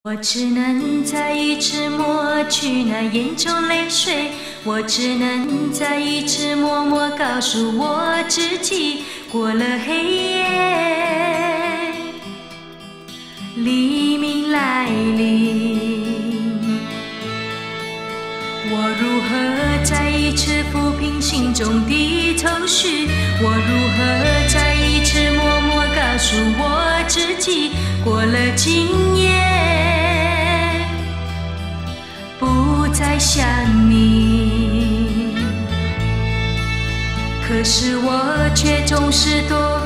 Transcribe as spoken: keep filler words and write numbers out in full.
我只能在一直抹去那眼中泪水，我只能在一直默默告诉我自己，过了黑夜，黎明来临。我如何在一直抚平心中的愁绪？我如何在一直默默告诉我自己，过了今夜，不再想你。可是我却总是躲